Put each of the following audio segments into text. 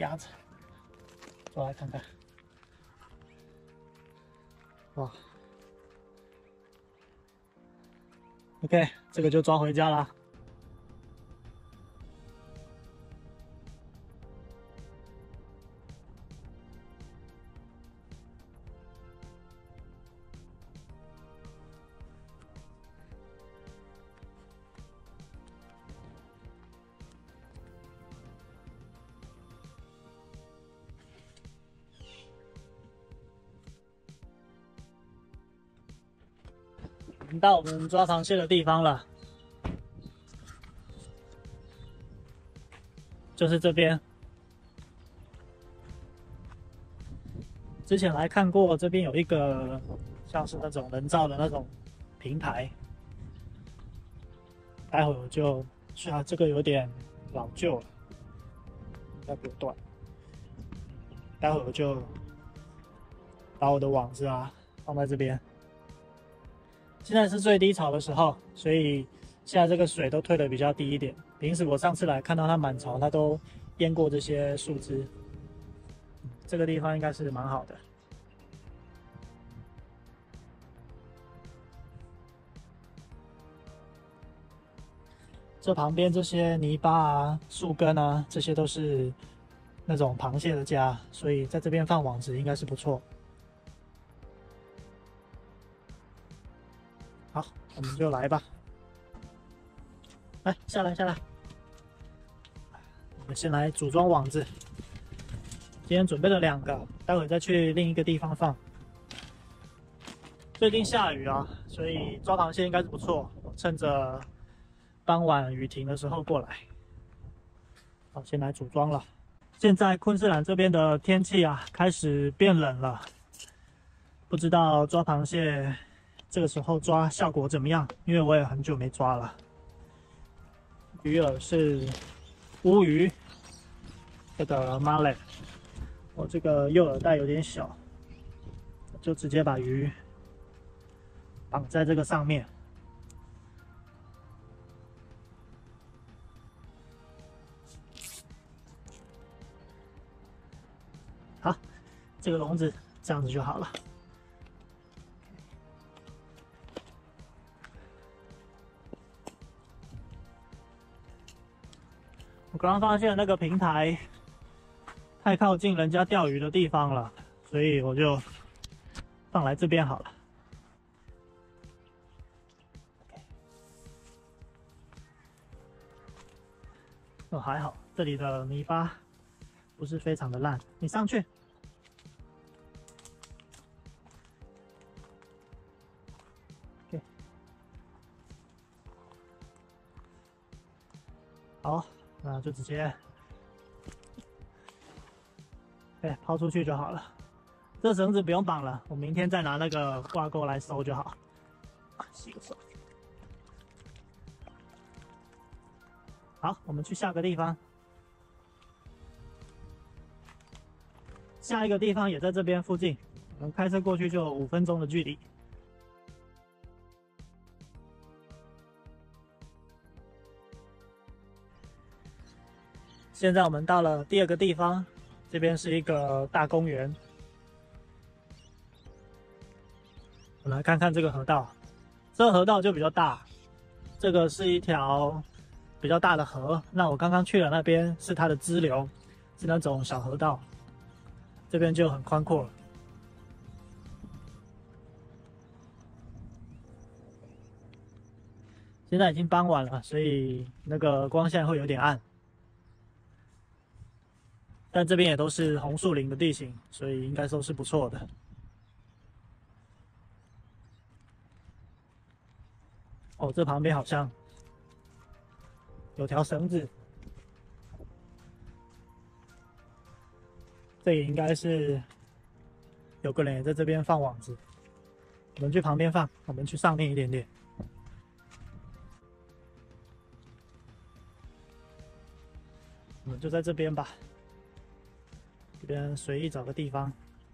夹子，抓来看看。哇 ，OK， 这个就抓回家啦。到我们抓螃蟹的地方了，就是这边。之前来看过，这边有一个像是那种人造的那种平台，待会我就这个有点老旧了，应该不断。待会我就把我的网子放在这边。现在是最低潮的时候，所以现在这个水都退得比较低一点。平时我上次来看到它满潮，它都淹过这些树枝。这个地方应该是蛮好的。这旁边这些泥巴树根这些都是那种螃蟹的家，所以在这边放网子应该是不错。好，我们就来吧。来，下来。我们先来组装网子。今天准备了2个，待会再去另一个地方放。最近下雨所以抓螃蟹应该是不错。我趁着傍晚雨停的时候过来。好，先来组装了。现在昆士兰这边的天气开始变冷了，不知道抓螃蟹这个时候抓效果怎么样？因为我也很久没抓了。鱼饵是乌鱼，这个 mullet。我这个诱饵带有点小，就直接把鱼绑在这个上面。好，这个笼子这样子就好了。我刚刚发现那个平台太靠近人家钓鱼的地方了，所以我就放来这边好了。还好，这里的泥巴不是非常的烂。你上去。OK。好，那就直接抛出去就好了。这绳子不用绑了，我明天再拿那个挂钩来收就好。洗个手。好，我们去下个地方。下一个地方也在这边附近，我们开车过去就5分钟的距离。现在我们到了第2个地方，这边是一个大公园。我们来看看这个河道，这个河道就比较大，这个是一条比较大的河。那我刚刚去了那边是它的支流，是那种小河道，这边就很宽阔了。现在已经傍晚了，所以那个光线会有点暗。但这边也都是红树林的地形，所以应该都是不错的。哦，这旁边好像有条绳子，这也应该是有个人也在这边放网子。我们去旁边放，我们去上面一点点。我们就在这边吧。这边随意找个地方。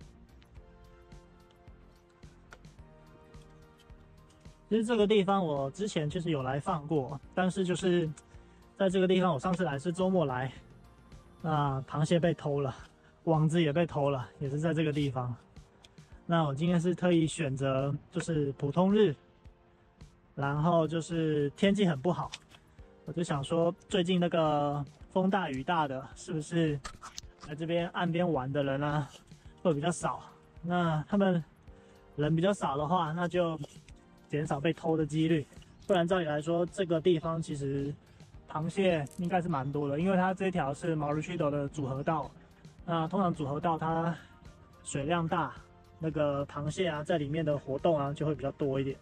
其实这个地方我之前其实有来放过，但是就是在这个地方，我上次来是周末来， 那螃蟹被偷了，网子也被偷了，也是在这个地方。那我今天是特意选择就是普通日，然后就是天气很不好，我就想说最近那个风大雨大的，是不是来这边岸边玩的人啊会比较少？那他们人比较少的话，那就减少被偷的几率。不然照理来说，这个地方其实螃蟹应该是蛮多的，因为它这条是Maroochydore的主河道。那通常主河道它水量大，那个螃蟹啊在里面的活动啊就会比较多一点。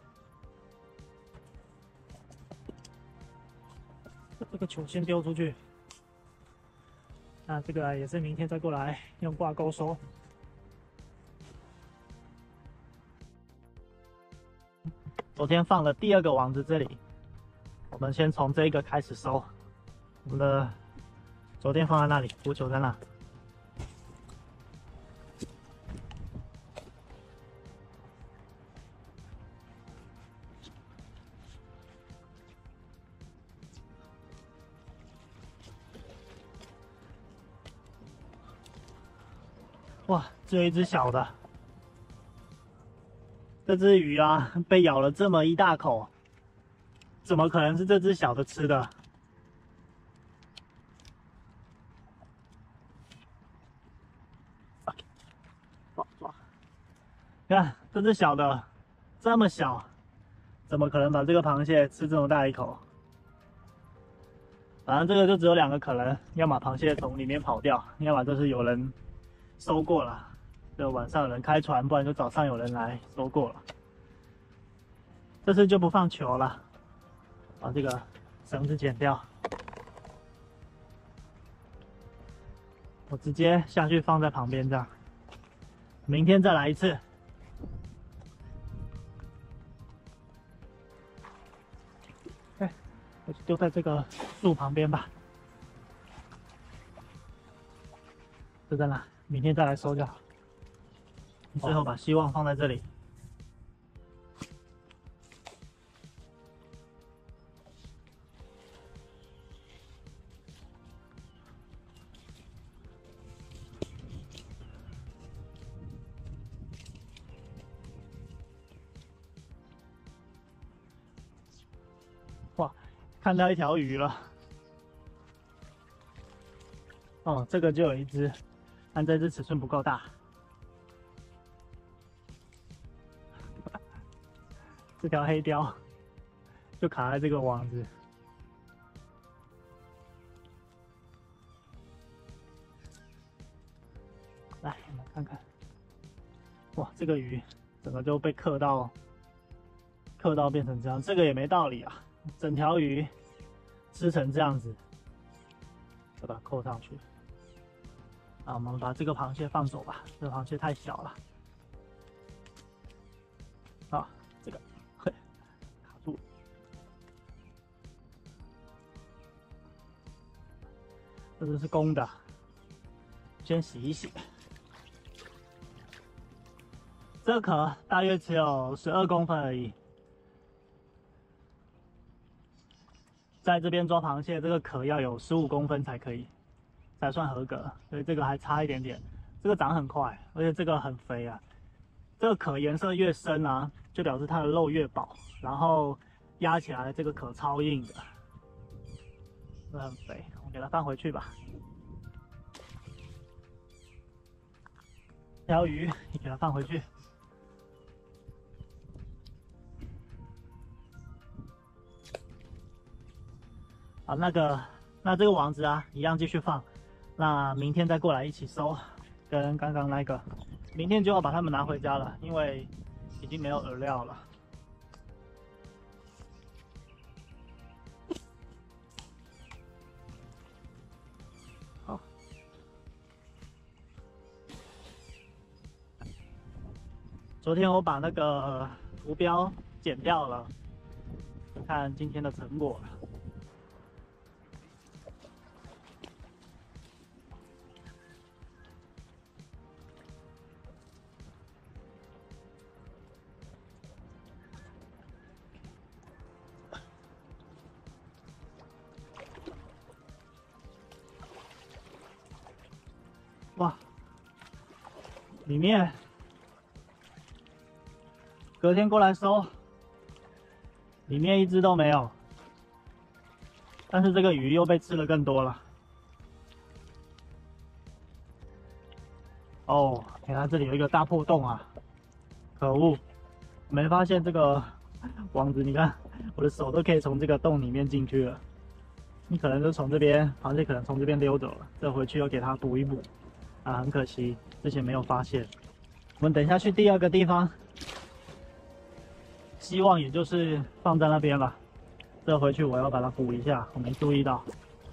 这个球先丢出去，那这个也是明天再过来用挂钩收。昨天放了第2个网子，这里我们先从这个开始收。我们的昨天放在那里，浮球在那。哇，只有一只小的。这只鱼啊，被咬了这么一大口，怎么可能是这只小的吃的？抓！看这只小的，这么小，怎么可能把这个螃蟹吃这么大一口？反正这个就只有2个可能，要么螃蟹从里面跑掉，要么就是有人收过了，就晚上有人开船，不然就早上有人来收过了。这次就不放球了，把这个绳子剪掉，我直接下去放在旁边这样，明天再来一次。我就丢在这个树旁边吧，就在那，明天再来收就好。最后把希望放在这里。哇，看到一条鱼了。哦，这个就有一只，但这只尺寸不够大。这条黑鲷就卡在这个网子。来，我们看看。哇，这个鱼整个就被刻到变成这样，这个也没道理啊！整条鱼吃成这样子，再把它扣上去。啊，我们把这个螃蟹放走吧，这个螃蟹太小了。啊，这个，嘿，卡住。这只是公的，先洗一洗。这个壳大约只有12公分而已。在这边抓螃蟹，这个壳要有15公分才可以，才算合格，所以这个还差一点点。这个长很快，而且这个很肥啊。这个壳颜色越深啊，就表示它的肉越薄，然后压起来这个壳超硬的，这很肥。我给它放回去吧。这条鱼也给它放回去。好，那这个网子啊，一样继续放。那明天再过来一起收，跟刚刚那个，明天就要把它们拿回家了，因为已经没有饵料了。好，昨天我把那个图标剪掉了，看今天的成果。 哇，里面隔天过来收，里面一只都没有，但是这个鱼又被吃了更多了。哦，原来这里有一个大破洞啊！可恶，没发现这个网子，你看我的手都可以从这个洞里面进去了。你可能就从这边，螃蟹可能从这边溜走了，这回去又给它补一补啊，很可惜之前没有发现。我们等一下去第二个地方，希望也就是放在那边吧。这回去我要把它补一下，我没注意到。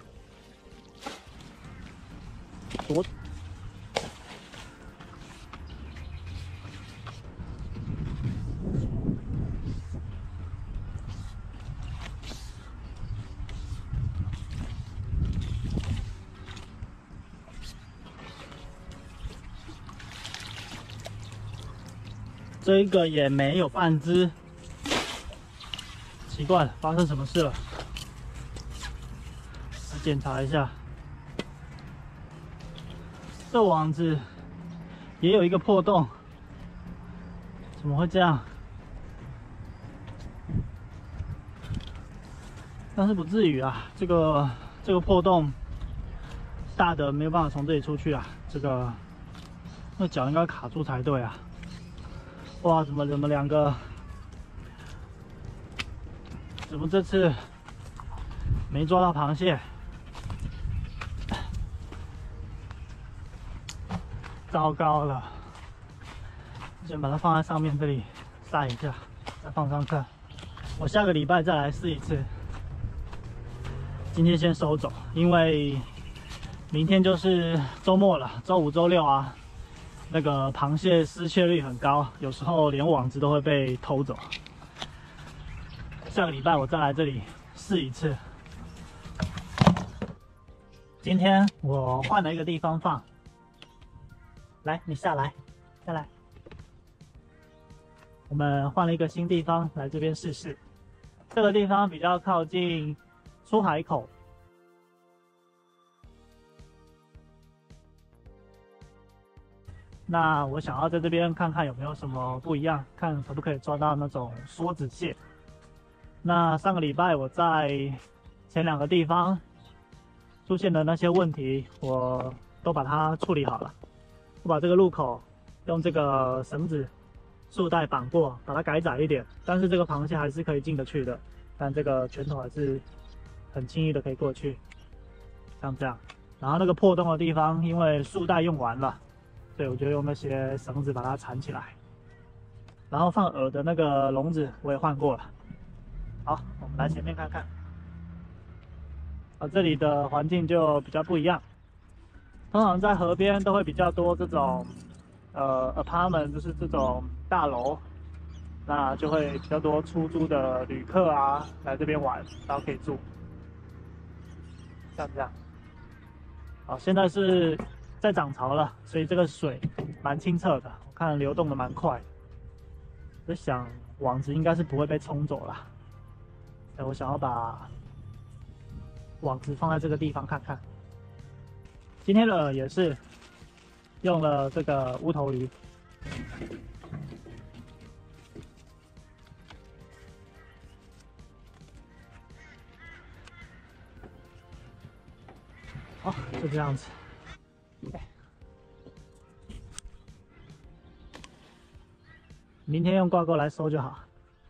这个也没有半只，奇怪了，发生什么事了？来检查一下，这网子也有一个破洞，怎么会这样？但是不至于啊，这个破洞大的没有办法从这里出去啊，那脚应该卡住才对啊。哇，怎么两个？怎么这次没抓到螃蟹？糟糕了！先把它放在上面这里晒一下，再放上课。我下个礼拜再来试一次。今天先收走，因为明天就是周末了，周五、周六啊。那个螃蟹失窃率很高，有时候连网子都会被偷走。下个礼拜我再来这里试一次。今天我换了一个地方放，来，你下来，下来。我们换了一个新地方，来这边试试。这个地方比较靠近出海口。那我想要在这边看看有没有什么不一样，看可不可以抓到那种梭子蟹。那上个礼拜我在前2个地方出现的那些问题，我都把它处理好了。我把这个入口用这个绳子束带绑过，把它改窄一点，但是这个螃蟹还是可以进得去的，但这个拳头还是很轻易的可以过去，像这样。然后那个破洞的地方，因为束带用完了。对，我就用那些绳子把它缠起来，然后放饵的那个笼子我也换过了。好，我们来前面看看。这里的环境就比较不一样。通常在河边都会比较多这种apartment， 就是这种大楼，那就会比较多出租的旅客啊来这边玩，然后可以住，像这样。好，现在是在涨潮了，所以这个水蛮清澈的，我看流动的蛮快。我想网子应该是不会被冲走了，所以我想要把网子放在这个地方看看。今天的饵也是用了这个乌头鱼。好，就这样子。明天用挂钩来收就好。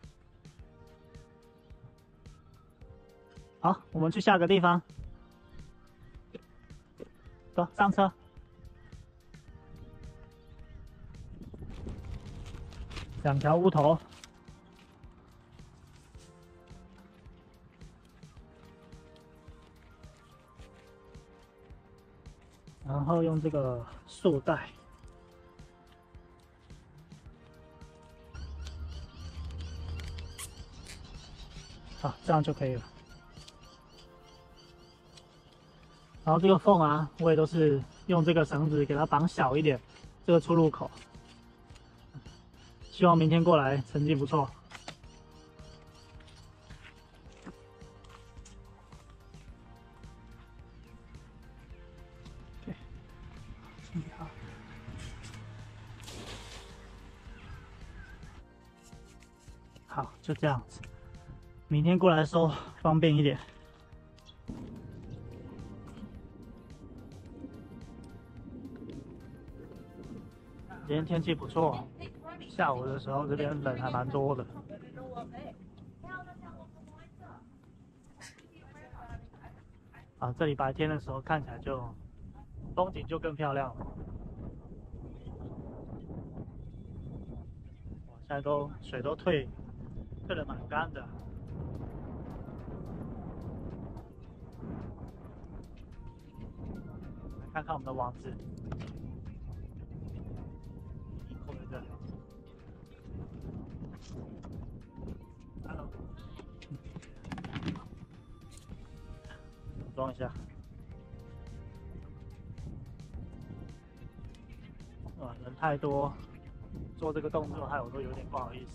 好，我们去下个地方。走，上车。2条乌头。然后用这个束带。好，这样就可以了。然后这个缝啊，我也都是用这个绳子给它绑小一点，这个出入口。希望明天过来成绩不错。 就这样子。明天过来收方便一点。今天天气不错，下午的时候这边人还蛮多的。啊，这里白天的时候看起来就风景就更漂亮了。哇，现在水都退得蛮干的。来看看我们的网子。Hello， 装一下。哇，人太多，做这个动作害我都有点不好意思。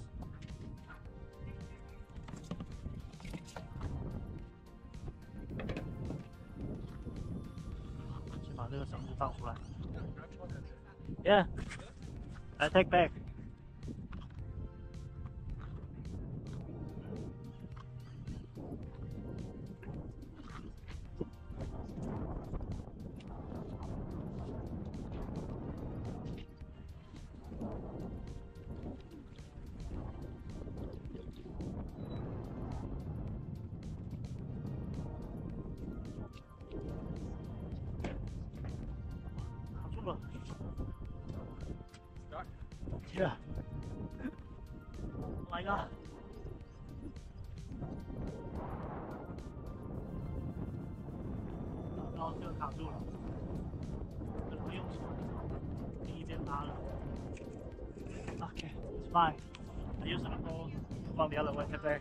先把这个绳子放出来。Yeah， I take back。卡住了。Yeah。Oh my god。然后这个卡住了，这不用手，第一边拉了。Okay, it's fine. I use the pole from the other way today.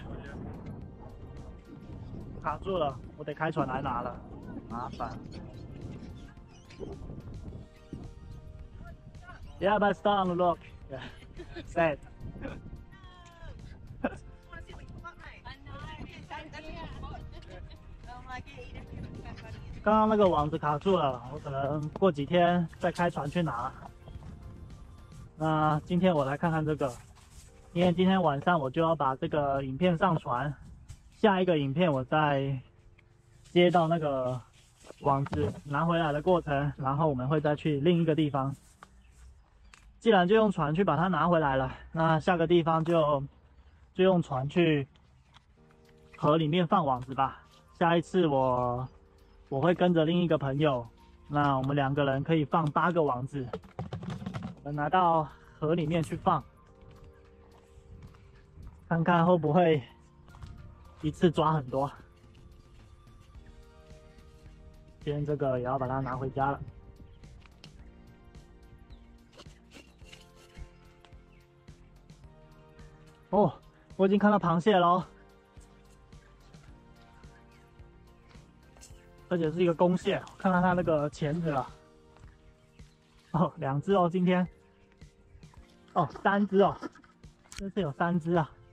卡住了，我得开船来拿了，麻烦。Yeah, but it's down. Look. Yeah. Sad. 刚刚那个网子卡住了，我可能过几天再开船去拿。那今天我来看看这个，因为今天晚上我就要把这个影片上传，下一个影片我再接到那个网子拿回来的过程，然后我们会再去另一个地方。既然就用船去把它拿回来了，那下个地方就用船去河里面放网子吧。下一次我会跟着另一个朋友，那我们2个人可以放8个网子，我们拿到河里面去放，看看会不会一次抓很多。今天这个也要把它拿回家了。哦，我已经看到螃蟹喽，而且是一个公蟹，看到它那个钳子了。哦，2只哦，今天。哦，3只哦，这次有3只啊。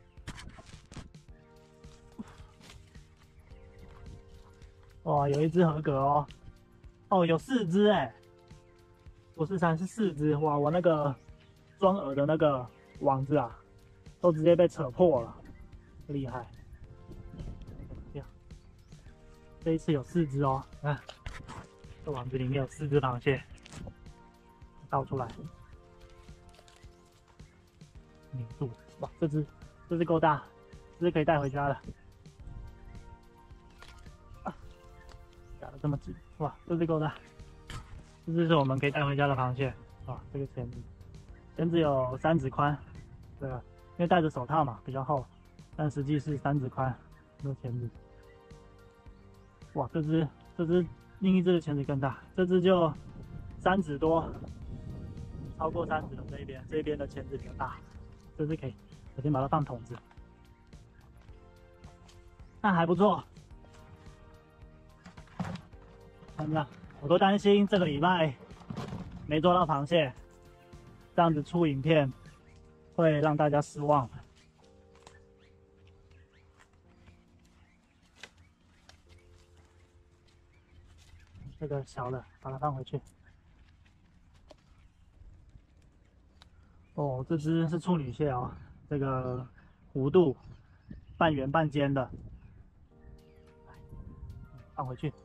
哇，有1只合格哦。哦，有4只哎，不是3是4只。哇，我那个装饵的那个网子啊，都直接被扯破了，厉害。这一次有4只哦，看，这网子里面有4只螃蟹，倒出来，拧住。哇，这只够大，这只可以带回家了。啊，夹得这么紧，哇，这只够大，这只是我们可以带回家的螃蟹。哇，这个钳子有3指宽，对吧？因为戴着手套嘛，比较厚，但实际是3指宽，这个钳子。哇，这只另一只的钳子更大，这只就3指多，超过3指的这一边的钳子比较大，这只可以，我先把它放桶子，那还不错。看着，我都担心这个礼拜没抓到螃蟹，这样子出影片会让大家失望。这个小的，把它放回去。哦，这只是处女蟹哦，这个弧度，半圆半尖的，放回去。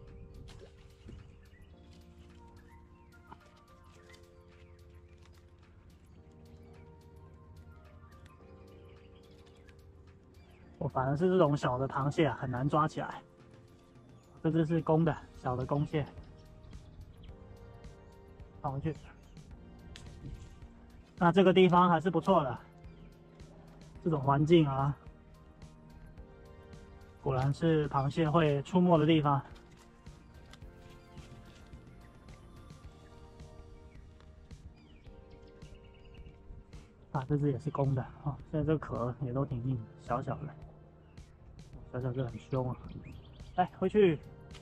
我反而是这种小的螃蟹很难抓起来。这只是公的，小的公蟹，放回去。那这个地方还是不错的，这种环境啊，果然是螃蟹会出没的地方。啊，这只也是公的啊，现在这个壳也都挺硬，小小的，小小就很凶啊。来，回去。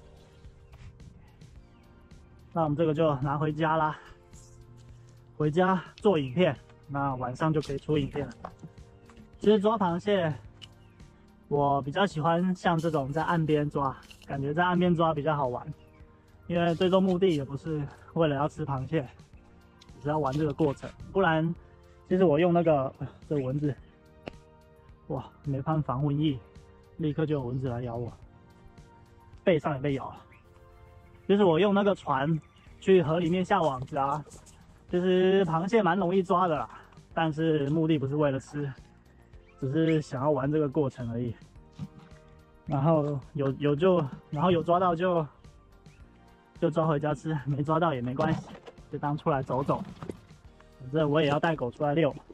那我们这个就拿回家啦，回家做影片，那晚上就可以出影片了。其实抓螃蟹，我比较喜欢像这种在岸边抓，感觉在岸边抓比较好玩，因为最终目的也不是为了要吃螃蟹，只是要玩这个过程。不然，其实我用那个这蚊子，哇，没喷防蚊液，立刻就有蚊子来咬我，背上也被咬了。就是我用那个船去河里面下网子啊，其实螃蟹蛮容易抓的啦，但是目的不是为了吃，只是想要玩这个过程而已。然后有抓到就抓回家吃，没抓到也没关系，就当出来走走。反正我也要带狗出来遛。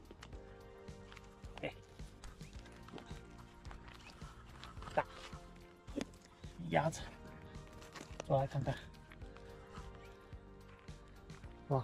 大鸭子。抓来看看，哇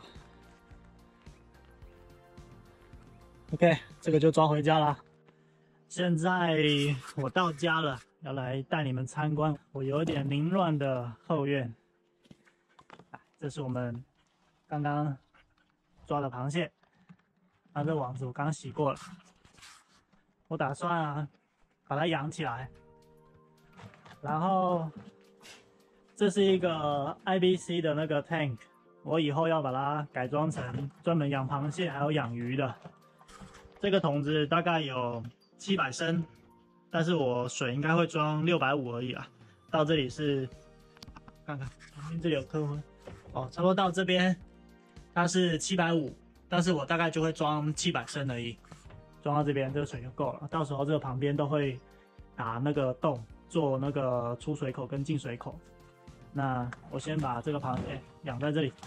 ，OK， 这个就抓回家啦。现在我到家了，要来带你们参观我有点凌乱的后院。这是我们刚刚抓的螃蟹，那这网子我刚洗过了，我打算啊把它养起来，然后。这是一个 IBC 的那个 tank， 我以后要把它改装成专门养螃蟹还有养鱼的。这个桶子大概有700升，但是我水应该会装650而已啊。到这里是，看看旁边这里有刻痕，哦，差不多到这边它是750，但是我大概就会装700升而已，装到这边这个水就够了。到时候这个旁边都会打那个洞，做那个出水口跟进水口。那我先把这个螃蟹养在这里。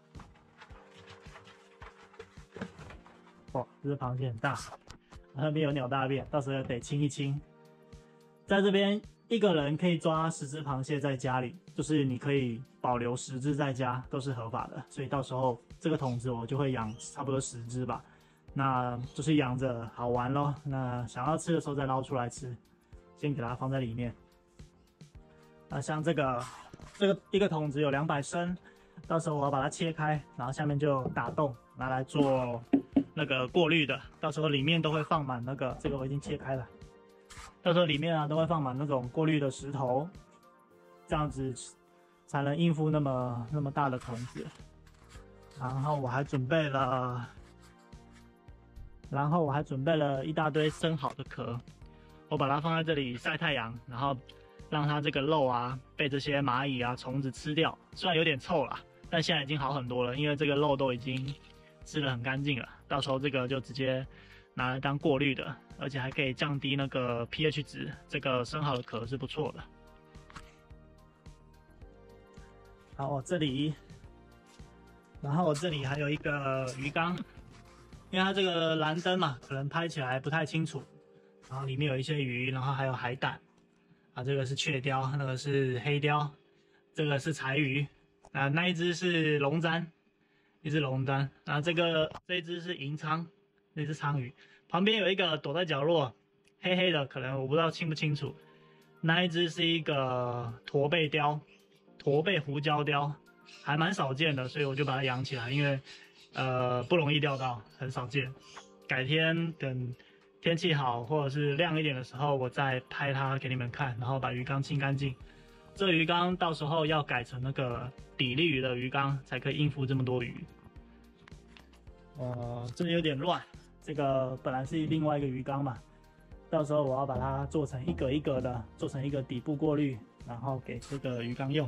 哇，这只螃蟹很大，那边有鸟大便，到时候得清一清。在这边一个人可以抓10只螃蟹在家里，就是你可以保留10只在家，都是合法的。所以到时候这个桶子我就会养差不多10只吧。那就是养着好玩咯。那想要吃的时候再捞出来吃，先给它放在里面。那像这个一个桶子有200升，到时候我要把它切开，然后下面就打洞，拿来做那个过滤的。到时候里面都会放满那个，这个我已经切开了，到时候里面啊都会放满那种过滤的石头，这样子才能应付那么大的桶子。然后我还准备了一大堆生蚝的壳，我把它放在这里晒太阳，然后让它这个肉啊被这些蚂蚁啊虫子吃掉，虽然有点臭啦，但现在已经好很多了，因为这个肉都已经吃得很干净了。到时候这个就直接拿来当过滤的，而且还可以降低那个 pH 值，这个生蚝的壳是不错的。好，我这里还有一个鱼缸，因为它这个蓝灯嘛，可能拍起来不太清楚，然后里面有一些鱼，然后还有海胆。啊，这个是雀鲷，那个是黑鲷，这个是柴鱼，那一只是龙簪，一只龙簪，这一只是银鲳，那只鲳鱼，旁边有一个躲在角落，黑黑的，可能我不知道清不清楚，那一只是一个驼背胡椒鲷，还蛮少见的，所以我就把它养起来，因为不容易钓到，很少见，改天等天气好或者是亮一点的时候，我再拍它给你们看，然后把鱼缸清干净。这个鱼缸到时候要改成那个底利鱼的鱼缸，才可以应付这么多鱼。这里有点乱，这个本来是另外一个鱼缸嘛， 到时候我要把它做成一格一格的，做成一个底部过滤，然后给这个鱼缸用。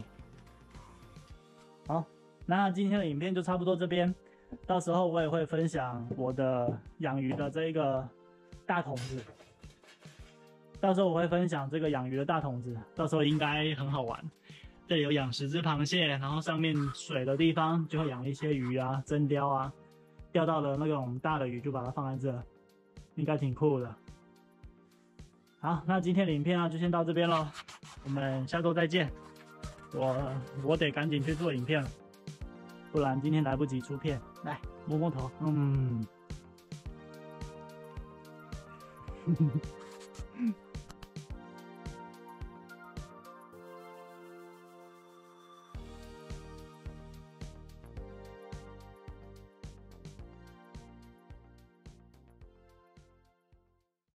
好，那今天的影片就差不多这边，到时候我也会分享我的养鱼的这个大桶子。到时候我会分享这个养鱼的大桶子，到时候应该很好玩。这里有养10只螃蟹，然后上面水的地方就会养一些鱼啊、真鲷啊，钓到的那种大的鱼就把它放在这，应该挺酷的。好，那今天的影片啊就先到这边咯，我们下周再见。我得赶紧去做影片了，不然今天来不及出片。来摸摸头，